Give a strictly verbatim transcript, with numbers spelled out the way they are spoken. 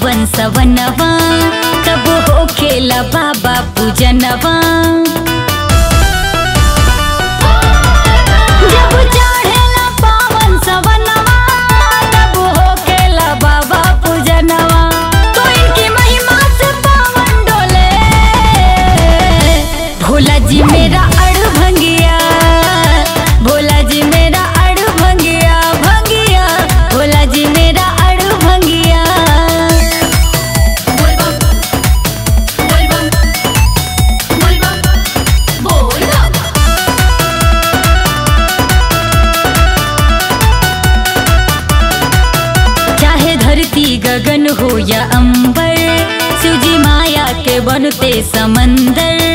पावन सवनवा, तब हो खेला बाबा पूजनवा। जब चढ़ेला पावन सवनवा, तब हो खेला बाबा पूजनवा। तो इनकी महिमा से पावन डोले, भोला जी मेरा अड़ भंगिया, भोला जी मेरा अड़ भंगिया, भंगिया भोला जी मेरा अड़ भंगिया। बोल बम बोल बम बोल बम बोल बम। चाहे धरती गगन हो या अंबर, शिवजी माया के बनते समंदर।